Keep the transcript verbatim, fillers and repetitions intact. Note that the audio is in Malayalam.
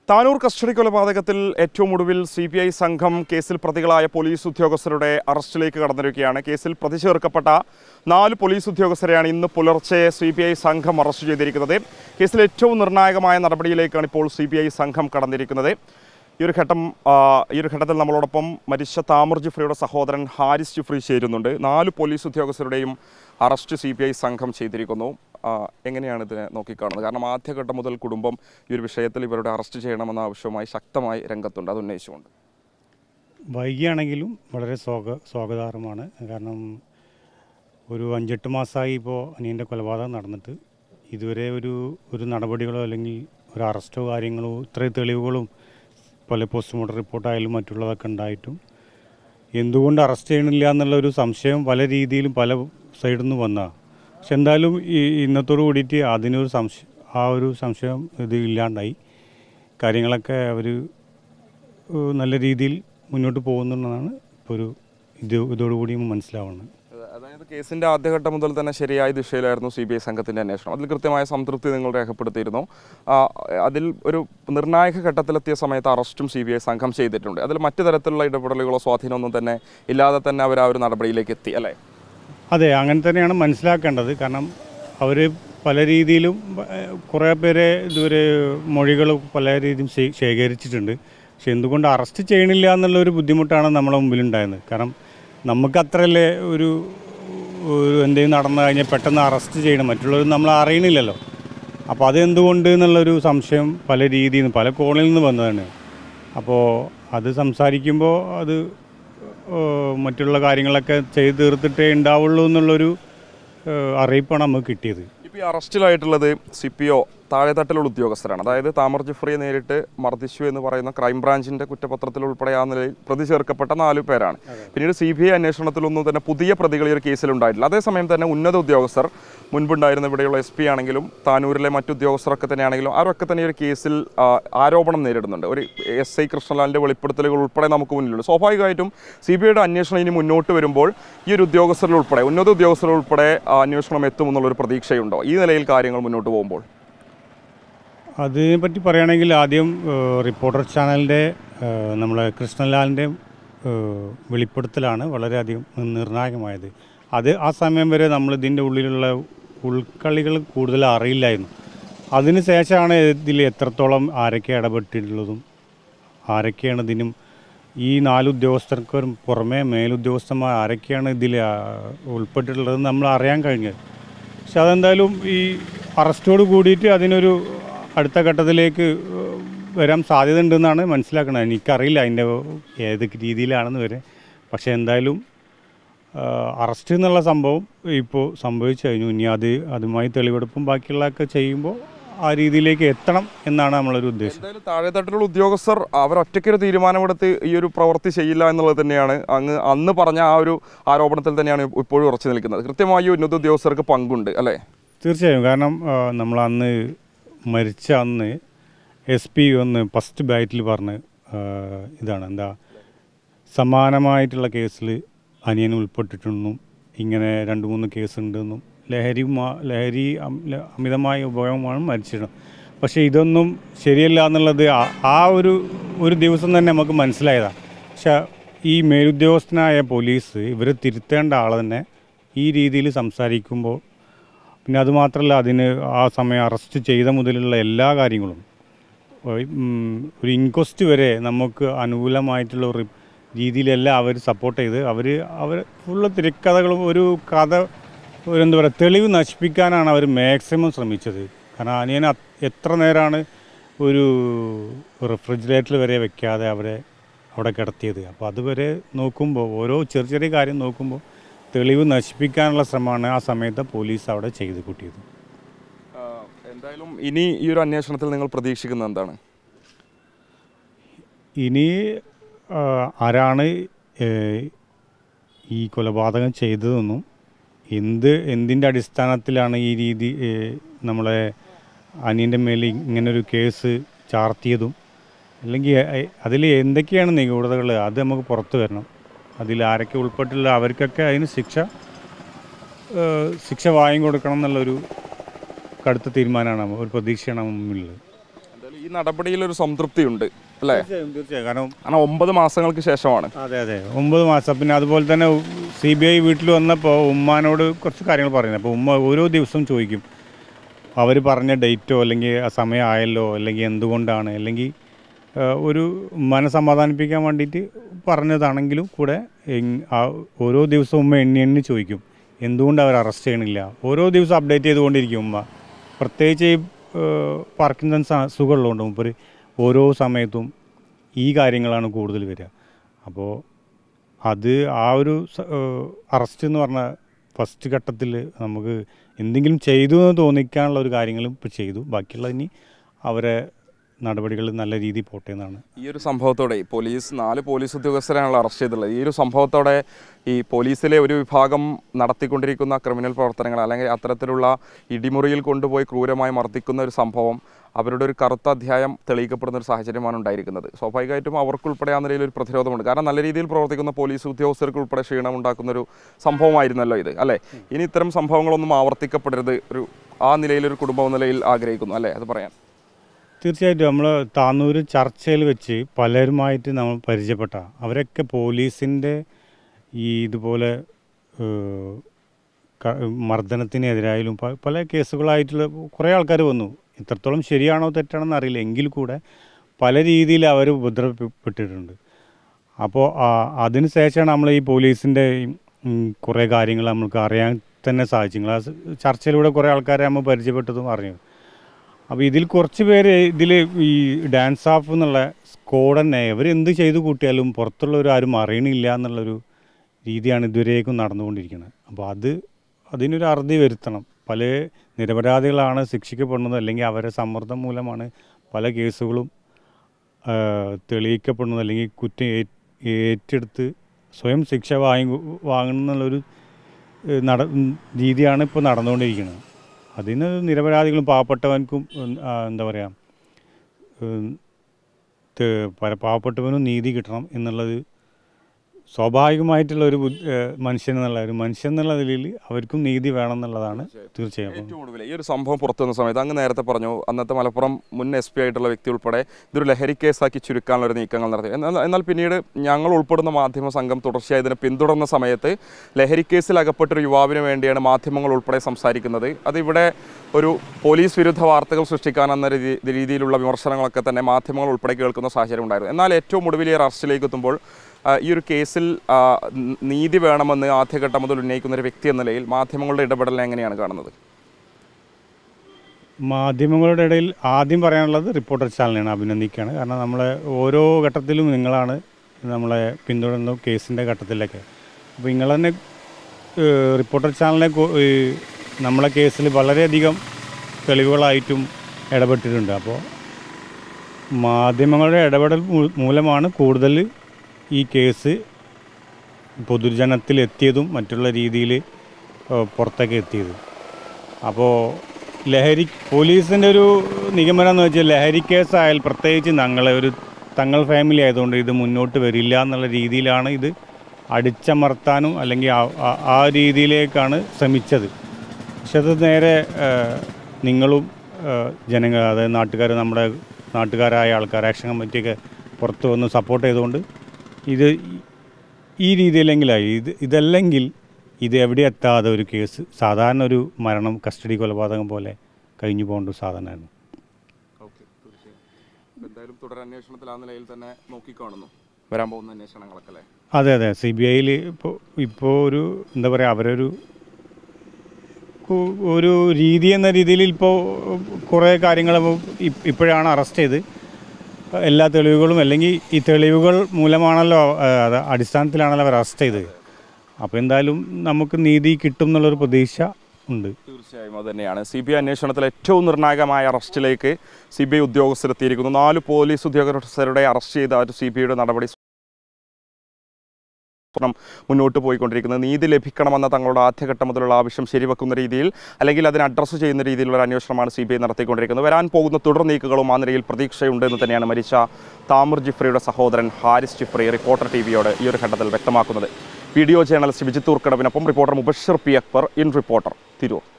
താനൂർ കസ്റ്റഡി കൊലപാതകത്തിൽ ഏറ്റവും ഒടുവിൽ സി പി ഐ സംഘം കേസിൽ പ്രതികളായ പോലീസ് ഉദ്യോഗസ്ഥരുടെ അറസ്റ്റിലേക്ക് കടന്നിരിക്കുകയാണ്. കേസിൽ പ്രതി ചേർക്കപ്പെട്ട നാല് പോലീസ് ഉദ്യോഗസ്ഥരെയാണ് ഇന്ന് പുലർച്ചെ സി പി ഐ സംഘം അറസ്റ്റ് ചെയ്തിരിക്കുന്നത്. കേസിൽ ഏറ്റവും നിർണായകമായ നടപടിയിലേക്കാണ് ഇപ്പോൾ സി പി ഐ സംഘം കടന്നിരിക്കുന്നത്. ഈ ഒരു ഘട്ടം ഈ ഒരു ഘട്ടത്തിൽ നമ്മളോടൊപ്പം മരിച്ച താമർ ജിഫ്രിയുടെ സഹോദരൻ ഹാരിസ് ജിഫ്രി ചേരുന്നുണ്ട്. നാല് പോലീസ് ഉദ്യോഗസ്ഥരുടെയും അറസ്റ്റ് സി പി ഐ സംഘം ചെയ്തിരിക്കുന്നു. എങ്ങനെയാണ് ഇതിനെ നോക്കിക്കാണുന്നത്? കാരണം ആദ്യഘട്ടം മുതൽ കുടുംബം ഈ ഒരു വിഷയത്തിൽ ഇവരുടെ അറസ്റ്റ് ചെയ്യണമെന്ന ആവശ്യവുമായി ശക്തമായി രംഗത്തുണ്ട്. അത് ഉന്നയിച്ചുകൊണ്ട് വൈകിയാണെങ്കിലും വളരെ സ്വാഗ സ്വാഗതാർഹമാണ്. കാരണം ഒരു അഞ്ചെട്ട് മാസമായി ഇപ്പോൾ അനിയൻ്റെ കൊലപാതകം നടന്നിട്ട് ഇതുവരെ ഒരു ഒരു നടപടികളോ അല്ലെങ്കിൽ ഒരു അറസ്റ്റോ കാര്യങ്ങളോ ഇത്രയും തെളിവുകളും പല പോസ്റ്റ്മോർട്ടം റിപ്പോർട്ടായാലും മറ്റുള്ളതൊക്കെ ഉണ്ടായിട്ടും എന്തുകൊണ്ട് അറസ്റ്റ് ചെയ്യണില്ല എന്നുള്ളൊരു സംശയം പല രീതിയിലും പല സൈഡിൽ നിന്ന് വന്നതാണ്. പക്ഷെ എന്തായാലും ഈ ഇന്നത്തോടു കൂടിയിട്ട് അതിനൊരു സംശയം ആ ഒരു സംശയം ഇത് ഇല്ലാണ്ടായി. കാര്യങ്ങളൊക്കെ അവർ നല്ല രീതിയിൽ മുന്നോട്ട് പോകുന്നുണ്ടെന്നാണ് ഇപ്പോൾ ഒരു ഇത് ഇതോടുകൂടി മനസ്സിലാവുന്നത്. അതായത് കേസിൻ്റെ ആദ്യഘട്ടം മുതൽ തന്നെ ശരിയായ ദിശയിലായിരുന്നു സി ബി ഐ സംഘത്തിൻ്റെ അന്വേഷണം. അതിൽ കൃത്യമായ സംതൃപ്തി നിങ്ങൾ രേഖപ്പെടുത്തിയിരുന്നു. അതിൽ ഒരു നിർണായക ഘട്ടത്തിലെത്തിയ സമയത്ത് അറസ്റ്റും സി ബി ഐ സംഘം ചെയ്തിട്ടുണ്ട്. അതിൽ മറ്റു തരത്തിലുള്ള ഇടപെടലുകളോ സ്വാധീനമൊന്നും തന്നെ ഇല്ലാതെ തന്നെ അവർ ആ ഒരു നടപടിയിലേക്ക് എത്തി, അല്ലേ? അതെ, അങ്ങനെ തന്നെയാണ് മനസ്സിലാക്കേണ്ടത്. കാരണം അവർ പല രീതിയിലും കുറേ പേരെ ഇതുവരെ മൊഴികൾ പല രീതിയും ശേഖരിച്ചിട്ടുണ്ട്. പക്ഷെ എന്തുകൊണ്ട് അറസ്റ്റ് ചെയ്യണില്ല എന്നുള്ളൊരു ബുദ്ധിമുട്ടാണ് നമ്മുടെ മുമ്പിലുണ്ടായത്. കാരണം നമുക്ക് അത്രയല്ലേ ഒരു ഒരു എന്തെങ്കിലും നടന്നു കഴിഞ്ഞാൽ പെട്ടെന്ന് അറസ്റ്റ് ചെയ്യണം, മറ്റുള്ളവർ നമ്മൾ അറിയണില്ലല്ലോ. അപ്പോൾ അതെന്തുകൊണ്ട് എന്നുള്ളൊരു സംശയം പല രീതിയിൽ നിന്ന് പല കോണിൽ നിന്ന് വന്നതാണ്. അപ്പോൾ അത് സംസാരിക്കുമ്പോൾ അത് മറ്റുള്ള കാര്യങ്ങളൊക്കെ ചെയ്ത് തീർത്തിട്ടേ ഉണ്ടാവുള്ളൂ എന്നുള്ളൊരു അറിയിപ്പാണ് നമുക്ക് കിട്ടിയത്. ഇപ്പോൾ ഈ അറസ്റ്റിലായിട്ടുള്ളത് സി പി ഒ താഴെത്തട്ടിലുള്ള ഉദ്യോഗസ്ഥരാണ്. അതായത് താമർ ജിഫ്രിയെ നേരിട്ട് മർദ്ദിച്ചു എന്ന് പറയുന്ന ക്രൈംബ്രാഞ്ചിൻ്റെ കുറ്റപത്രത്തിൽ ഉൾപ്പെടെ ആ നിലയിൽ പ്രതി ചേർക്കപ്പെട്ട നാലു പേരാണ്. പിന്നീട് സി ബി ഐ അന്വേഷണത്തിലൊന്നും തന്നെ പുതിയ പ്രതികൾ ഈ ഒരു കേസിലുണ്ടായിട്ടില്ല. അതേസമയം തന്നെ ഉന്നത ഉദ്യോഗസ്ഥർ മുൻപുണ്ടായിരുന്ന ഇവിടെയുള്ള എസ് പി ആണെങ്കിലും താനൂരിലെ മറ്റു ഉദ്യോഗസ്ഥരൊക്കെ തന്നെയാണെങ്കിലും അവരൊക്കെ തന്നെ ഒരു കേസിൽ ആരോപണം നേരിടുന്നുണ്ട്. ഒരു എസ് ഐ കൃഷ്ണലാലിൻ്റെ വെളിപ്പെടുത്തലുകൾ ഉൾപ്പെടെ നമുക്ക് മുന്നിലുണ്ട്. സ്വാഭാവികമായിട്ടും സി ബി ഐയുടെ അന്വേഷണം ഇനി മുന്നോട്ട് വരുമ്പോൾ ഈ ഒരു ഉദ്യോഗസ്ഥരിൽ ഉൾപ്പെടെ ഉന്നത ഉദ്യോഗസ്ഥർ ഉൾപ്പെടെ അന്വേഷണം എത്തുമെന്നുള്ളൊരു പ്രതീക്ഷയുണ്ടോ ഈ നിലയിൽ കാര്യങ്ങൾ മുന്നോട്ട് പോകുമ്പോൾ? അതിനെപ്പറ്റി പറയുകയാണെങ്കിൽ ആദ്യം റിപ്പോർട്ടർ ചാനലിൻ്റെ നമ്മളെ കൃഷ്ണലാലിൻ്റെ വെളിപ്പെടുത്തലാണ് വളരെയധികം നിർണായകമായത്. അത് ആ സമയം വരെ നമ്മൾ ഇതിൻ്റെ ഉള്ളിലുള്ള ഉൾക്കളികൾ കൂടുതൽ അറിയില്ലായിരുന്നു. അതിന് ശേഷമാണ് ഇതിൽ എത്രത്തോളം ആരൊക്കെ ഇടപെട്ടിട്ടുള്ളതും ആരൊക്കെയാണ് ഇതിനും ഈ നാല് ഉദ്യോഗസ്ഥർക്ക് പുറമെ മേലുദ്യോഗസ്ഥന്മാർ ആരൊക്കെയാണ് ഇതിൽ ഉൾപ്പെട്ടിട്ടുള്ളതെന്ന് നമ്മൾ അറിയാൻ കഴിഞ്ഞത്. പക്ഷെ അതെന്തായാലും ഈ അറസ്റ്റോട് കൂടിയിട്ട് അതിനൊരു അടുത്ത ഘട്ടത്തിലേക്ക് വരാൻ സാധ്യത ഉണ്ടെന്നാണ് മനസ്സിലാക്കുന്നത്. എനിക്കറിയില്ല അതിൻ്റെ ഏത് രീതിയിലാണെന്ന് വരെ. പക്ഷേ എന്തായാലും അറസ്റ്റ് എന്നുള്ള സംഭവം ഇപ്പോൾ സംഭവിച്ചു കഴിഞ്ഞു. ഇനി അത് അതുമായി തെളിവെടുപ്പും ബാക്കിയുള്ളതൊക്കെ ചെയ്യുമ്പോൾ ആ രീതിയിലേക്ക് എത്തണം എന്നാണ് നമ്മളൊരു ഉദ്ദേശം. എന്തായാലും താഴെത്തട്ടിലുള്ള ഉദ്യോഗസ്ഥർ അവരൊറ്റയ്ക്കൊരു തീരുമാനമെടുത്ത് ഈ ഒരു പ്രവൃത്തി ചെയ്യില്ല എന്നുള്ളത് തന്നെയാണ് അങ്ങ് അന്ന് പറഞ്ഞ ആ ഒരു ആരോപണത്തിൽ തന്നെയാണ് ഇപ്പോഴും ഉറച്ചു നിൽക്കുന്നത്. കൃത്യമായി ഉന്നത ഉദ്യോഗസ്ഥർക്ക് പങ്കുണ്ട്, അല്ലേ? തീർച്ചയായും. കാരണം നമ്മൾ അന്ന് മരിച്ച അന്ന് എസ് പി ഒന്ന് ഫസ്റ്റ് ബാറ്റിൽ പറഞ്ഞ് ഇതാണ് എന്താ സമാനമായിട്ടുള്ള കേസിൽ അനിയൻ ഉൾപ്പെട്ടിട്ടുണ്ടെന്നും ഇങ്ങനെ രണ്ട് മൂന്ന് കേസുണ്ടെന്നും ലഹരി ലഹരി അമിതമായ ഉപയോഗമാണ് മരിച്ചിരുന്നത്. പക്ഷേ ഇതൊന്നും ശരിയല്ല എന്നുള്ളത് ആ ഒരു ഒരു ദിവസം തന്നെ നമുക്ക് മനസ്സിലായതാണ്. പക്ഷേ ഈ മേലുദ്യോഗസ്ഥനായ പോലീസ് ഇവരെ തിരുത്തേണ്ട ആൾ തന്നെ ഈ രീതിയിൽ സംസാരിക്കുമ്പോൾ പിന്നെ അതുമാത്രമല്ല അതിന് ആ സമയം അറസ്റ്റ് ചെയ്ത മുതലുള്ള എല്ലാ കാര്യങ്ങളും ഒരു ഇൻക്വസ്റ്റ് വരെ നമുക്ക് അനുകൂലമായിട്ടുള്ള ഒരു രീതിയിലെല്ലാം അവർ സപ്പോർട്ട് ചെയ്ത് അവർ അവർ ഫുള്ള് തിരക്കഥകളും ഒരു കഥ ഒരു എന്താ പറയുക തെളിവ് നശിപ്പിക്കാനാണ് അവർ മാക്സിമം ശ്രമിച്ചത്. കാരണം അനിയൻ എത്ര നേരമാണ് ഒരു റെഫ്രിജറേറ്ററിൽ വരെ വെക്കാതെ അവരെ അവിടെ കിടത്തിയത്. അപ്പോൾ അതുവരെ നോക്കുമ്പോൾ ഓരോ ചെറിയ ചെറിയ കാര്യം നോക്കുമ്പോൾ തെളിവ് നശിപ്പിക്കാനുള്ള ശ്രമമാണ് ആ സമയത്ത് പോലീസ് അവിടെ ചെയ്ത് കൂട്ടിയത്. എന്തായാലും ഇനി ഈ ഒരു അന്വേഷണത്തിൽ നിങ്ങൾ പ്രതീക്ഷിക്കുന്നത് എന്താണ്? ഇനി ആരാണ് ഈ കൊലപാതകം ചെയ്തതെന്നും എന്ത് എന്തിൻ്റെ അടിസ്ഥാനത്തിലാണ് ഈ രീതി നമ്മളെ അനിയൻ്റെ മേൽ ഇങ്ങനൊരു കേസ് ചാർത്തിയതും അല്ലെങ്കിൽ അതിൽ എന്തൊക്കെയാണ് നിഗൂഢതകൾ അത് നമുക്ക് പുറത്തു വരണം. അതിൽ ആരൊക്കെ ഉൾപ്പെട്ടുള്ള അവർക്കൊക്കെ അതിന് ശിക്ഷ ശിക്ഷ വാങ്ങി കൊടുക്കണം എന്നുള്ളൊരു കടുത്ത തീരുമാനമാണ് ഒരു പ്രതീക്ഷയാണ് മുമ്പിലുള്ളത്. ഈ നടപടിയിൽ ഒരു സംതൃപ്തിയുണ്ട് അല്ലേ? തീർച്ചയായും തീർച്ചയായും കാരണം കാരണം ഒമ്പത് മാസങ്ങൾക്ക് ശേഷമാണ്. അതെ അതെ ഒമ്പത് മാസം. പിന്നെ അതുപോലെ തന്നെ സി ബി ഐ വീട്ടിൽ വന്നപ്പോൾ ഉമ്മാനോട് കുറച്ച് കാര്യങ്ങൾ പറയുന്നത്. അപ്പോൾ ഉമ്മ ഓരോ ദിവസവും ചോദിക്കും അവർ പറഞ്ഞ ഡേറ്റോ അല്ലെങ്കിൽ ആ സമയം ആയല്ലോ അല്ലെങ്കിൽ എന്തുകൊണ്ടാണ് അല്ലെങ്കിൽ ഒരു ഉമ്മാനെ സമാധാനിപ്പിക്കാൻ വേണ്ടിയിട്ട് പറഞ്ഞതാണെങ്കിലും കൂടെ ഓരോ ദിവസവും ഉമ്മ എണ്ണി എണ്ണി ചോദിക്കും എന്തുകൊണ്ട് അവർ അറസ്റ്റ് ചെയ്യണില്ല. ഓരോ ദിവസം അപ്ഡേറ്റ് ചെയ്തുകൊണ്ടിരിക്കും ഉമ്മ. പ്രത്യേകിച്ച് ഈ പാർക്കിൻസൺസ് അസുഖമുള്ളതുകൊണ്ട് മുമ്പ് ഓരോ സമയത്തും ഈ കാര്യങ്ങളാണ് കൂടുതൽ വരിക. അപ്പോൾ അത് ആ ഒരു അറസ്റ്റ് എന്ന് പറഞ്ഞാൽ ഫസ്റ്റ് ഘട്ടത്തിൽ നമുക്ക് എന്തെങ്കിലും ചെയ്തു എന്ന് തോന്നിക്കാനുള്ള ഒരു കാര്യങ്ങളും ഇപ്പോൾ ചെയ്തു. ബാക്കിയുള്ള ഇനി അവരെ നടപടികൾ നല്ല രീതിയിൽ പോട്ടെ എന്നാണ്. ഈ ഒരു സംഭവത്തോടെ പോലീസ് നാല് പോലീസ് ഉദ്യോഗസ്ഥരാണല്ലോ അറസ്റ്റ് ചെയ്തിട്ടുള്ളത്. ഈ ഒരു സംഭവത്തോടെ ഈ പോലീസിലെ ഒരു വിഭാഗം നടത്തിക്കൊണ്ടിരിക്കുന്ന ക്രിമിനൽ പ്രവർത്തനങ്ങൾ അല്ലെങ്കിൽ അത്തരത്തിലുള്ള ഇടിമുറിയിൽ കൊണ്ടുപോയി ക്രൂരമായി മർദ്ദിക്കുന്ന ഒരു സംഭവം അവരുടെ ഒരു കറുത്ത അധ്യായം തെളിയിക്കപ്പെടുന്ന ഒരു സാഹചര്യമാണ് ഉണ്ടായിരിക്കുന്നത്. സ്വാഭാവികമായിട്ടും അവർക്കുൾപ്പെടെ ആ നിലയിൽ ഒരു പ്രതിരോധമുണ്ട്. കാരണം നല്ല രീതിയിൽ പ്രവർത്തിക്കുന്ന പോലീസ് ഉദ്യോഗസ്ഥർക്ക് ഉൾപ്പെടെ ക്ഷീണം ഉണ്ടാക്കുന്ന ഒരു സംഭവമായിരുന്നല്ലോ ഇത് അല്ലേ? ഇനി ഇത്തരം സംഭവങ്ങളൊന്നും ആവർത്തിക്കപ്പെടരുത് ഒരു ആ നിലയിലൊരു കുടുംബ നിലയിൽ ആഗ്രഹിക്കുന്നു അല്ലേ? അത് പറയാൻ തീർച്ചയായിട്ടും നമ്മൾ താന്നൂർ ചർച്ചയിൽ വെച്ച് പലരുമായിട്ട് നമ്മൾ പരിചയപ്പെട്ട അവരൊക്കെ പോലീസിൻ്റെ ഈ ഇതുപോലെ മർദ്ദനത്തിനെതിരായാലും പല കേസുകളായിട്ടുള്ള കുറേ ആൾക്കാർ വന്നു. ഇത്രത്തോളം ശരിയാണോ തെറ്റാണെന്ന് അറിയില്ല. എങ്കിൽ കൂടെ പല രീതിയിൽ അവർ ഉപദ്രവപ്പെട്ടിട്ടുണ്ട്. അപ്പോൾ അതിന് ശേഷമാണ് നമ്മൾ ഈ പോലീസിൻ്റെ കുറേ കാര്യങ്ങൾ നമുക്ക് അറിയാൻ തന്നെ സാധിച്ചു. ആ ചർച്ചയിലൂടെ കുറേ ആൾക്കാരെ നമ്മൾ പരിചയപ്പെട്ടതും അറിഞ്ഞു. അപ്പോൾ ഇതിൽ കുറച്ച് പേര് ഇതിൽ ഈ ഡാൻസ് ഓഫ് എന്നുള്ള സ്കോഡ് തന്നെ ഇവരെന്ത് ചെയ്തു കൂട്ടിയാലും പുറത്തുള്ളവർ ആരും അറിയണില്ല എന്നുള്ളൊരു രീതിയാണ് ഇതുവരേക്കും നടന്നുകൊണ്ടിരിക്കുന്നത്. അപ്പോൾ അത് അതിനൊരു അറുതി വരുത്തണം. പല നിരപരാധികളാണ് ശിക്ഷിക്കപ്പെടുന്നത് അല്ലെങ്കിൽ അവരെ സമ്മർദ്ദം മൂലമാണ് പല കേസുകളും തെളിയിക്കപ്പെടുന്നത് അല്ലെങ്കിൽ കുറ്റം ഏറ്റെടുത്ത് സ്വയം ശിക്ഷ വാങ്ങി വാങ്ങണമെന്നുള്ളൊരു നട രീതിയാണ് ഇപ്പോൾ നടന്നുകൊണ്ടിരിക്കുന്നത്. അതിന് നിരപരാധികളും പാവപ്പെട്ടവൻക്കും എന്താ പറയുക പാവപ്പെട്ടവനും നീതി കിട്ടണം എന്നുള്ളത് സ്വാഭാവികമായിട്ടുള്ള ഒരു മനുഷ്യൻ എന്നുള്ള ഒരു മനുഷ്യൻ എന്നുള്ള നിലയിൽ അവർക്കും നീതി വേണം എന്നുള്ളതാണ് തീർച്ചയായും. ഏറ്റവും ഒടുവിൽ ഈ ഒരു സംഭവം പുറത്തു വന്ന സമയത്ത് അങ്ങ് നേരത്തെ പറഞ്ഞു അന്നത്തെ മലപ്പുറം മുൻ എസ് പി ആയിട്ടുള്ള വ്യക്തി ഉൾപ്പെടെ ഇതൊരു ലഹരി കേസാക്കി ചുരുക്കാനുള്ള ഒരു നീക്കങ്ങൾ നടത്തി. എന്നാൽ എന്നാൽ പിന്നീട് ഞങ്ങൾ ഉൾപ്പെടുന്ന മാധ്യമ സംഘം തുടർച്ചയായി ഇതിനെ പിന്തുടർന്ന സമയത്ത് ലഹരി കേസിൽ അകപ്പെട്ടൊരു യുവാവിന് വേണ്ടിയാണ് മാധ്യമങ്ങൾ ഉൾപ്പെടെ സംസാരിക്കുന്നത്. അതിവിടെ ഒരു പോലീസ് വിരുദ്ധ വാർത്തകൾ സൃഷ്ടിക്കാനെന്ന രീതിയിലുള്ള വിമർശനങ്ങളൊക്കെ തന്നെ മാധ്യമങ്ങൾ ഉൾപ്പെടെ കേൾക്കുന്ന സാഹചര്യം ഉണ്ടായിരുന്നു. എന്നാൽ ഏറ്റവും ഒടുവിൽ ഈ അറസ്റ്റിലേക്ക് എത്തുമ്പോൾ ഈ ഒരു കേസിൽ നീതി വേണമെന്ന് ആദ്യഘട്ടം മുതൽ ഉന്നയിക്കുന്ന ഒരു വ്യക്തി എന്ന നിലയിൽ മാധ്യമങ്ങളുടെ ഇടപെടലിനെ എങ്ങനെയാണ് കാണുന്നത്? മാധ്യമങ്ങളുടെ ഇടയിൽ ആദ്യം പറയാനുള്ളത് റിപ്പോർട്ടർ ചാനലിനെയാണ് അഭിനന്ദിക്കുകയാണ്. കാരണം നമ്മളെ ഓരോ ഘട്ടത്തിലും നിങ്ങളാണ് നമ്മളെ പിന്തുടരുന്ന കേസിൻ്റെ ഘട്ടത്തിലൊക്കെ. അപ്പോൾ നിങ്ങൾ തന്നെ റിപ്പോർട്ടർ ചാനലിനെ നമ്മളെ കേസിൽ വളരെയധികം തെളിവുകളായിട്ടും ഇടപെട്ടിട്ടുണ്ട്. അപ്പോൾ മാധ്യമങ്ങളുടെ ഇടപെടൽ മൂലമാണ് കൂടുതൽ ഈ കേസ് പൊതുജനത്തിൽ എത്തിയതും മറ്റുള്ള രീതിയിൽ പുറത്തേക്ക് എത്തിയത്. അപ്പോൾ ലഹരി പോലീസിൻ്റെ ഒരു നിഗമനം എന്ന് വെച്ചാൽ ലഹരി കേസായാൽ പ്രത്യേകിച്ച് ഞങ്ങളെ ഒരു തങ്ങൾ ഫാമിലി ആയതുകൊണ്ട് ഇത് മുന്നോട്ട് വരില്ല എന്നുള്ള രീതിയിലാണ് ഇത് അടിച്ചമർത്താനും അല്ലെങ്കിൽ ആ രീതിയിലേക്കാണ് ശ്രമിച്ചത്. പക്ഷെ അത് നേരെ നിങ്ങളും ജനങ്ങൾ അതായത് നാട്ടുകാർ നമ്മുടെ നാട്ടുകാരായ ആൾക്കാർ ആക്ഷൻ കമ്മിറ്റിയൊക്കെ പുറത്ത് വന്ന് സപ്പോർട്ട് ചെയ്തുകൊണ്ട് ഇത് ഈ രീതിയിലെങ്കിലായി. ഇത് ഇതല്ലെങ്കിൽ ഇത് എവിടെ എത്താതെ ഒരു കേസ് സാധാരണ ഒരു മരണം കസ്റ്റഡി കൊലപാതകം പോലെ കഴിഞ്ഞു പോകേണ്ട സാധനമായിരുന്നു. എന്തായാലും തുടരന്വേഷണത്തിൽ ആ നിലയിൽ തന്നെ നോക്കിക്കാണുന്നു വരാൻ പോകുന്ന അന്വേഷണങ്ങളൊക്കെ അല്ലേ? അതെ അതെ സി ബി ഐയിൽ ഇപ്പോൾ ഇപ്പോൾ ഒരു എന്താ പറയുക അവരൊരു ഒരു രീതി എന്ന രീതിയിൽ ഇപ്പോൾ കുറേ കാര്യങ്ങൾ ഇപ്പോഴാണ് അറസ്റ്റ് ചെയ്ത് എല്ലാ തെളിവുകളും അല്ലെങ്കിൽ ഈ തെളിവുകൾ മൂലമാണല്ലോ അത് അടിസ്ഥാനത്തിലാണല്ലോ അവർ അറസ്റ്റ് ചെയ്തത്. അപ്പോൾ എന്തായാലും നമുക്ക് നീതി കിട്ടും എന്നുള്ളൊരു പ്രതീക്ഷ ഉണ്ട്. തീർച്ചയായും അത് തന്നെയാണ്. സി ബി ഐ അന്വേഷണത്തിൽ ഏറ്റവും നിർണായകമായ അറസ്റ്റിലേക്ക് സി ബി ഐ ഉദ്യോഗസ്ഥരെത്തിയിരിക്കുന്നു. നാല് പോലീസ് ഉദ്യോഗസ്ഥരുടെ അറസ്റ്റ് ചെയ്ത ഒരു സി ബി ഐയുടെ നടപടി മുന്നോട്ട് പോയിക്കൊണ്ടിരിക്കുന്നത്. നീതി ലഭിക്കണമെന്ന തങ്ങളുടെ ആദ്യഘട്ടം മുതലുള്ള ആവശ്യം ശരിവെക്കുന്ന രീതിയിൽ അല്ലെങ്കിൽ അതിനെ അഡ്രസ്സ് ചെയ്യുന്ന രീതിയിലുള്ള അന്വേഷണമാണ് സി ബി ഐ നടത്തിക്കൊണ്ടിരിക്കുന്നത്. വരാൻ പോകുന്ന തുടർ നീക്കങ്ങളും ആ നിലയിൽ പ്രതീക്ഷയുണ്ട് എന്ന് തന്നെയാണ് മരിച്ച താമർ ജിഫ്രിയുടെ സഹോദരൻ ഹാരിസ് ജിഫ്രി റിപ്പോർട്ടർ ടി വിയോട് ഈ ഒരു ഘട്ടത്തിൽ വ്യക്തമാക്കുന്നത്. വീഡിയോ ജേർണലിസ്റ്റ് വിജിത്ത് ഊർക്കടവിനൊപ്പം reporter Mubashir P Akbar in reporter Tirur.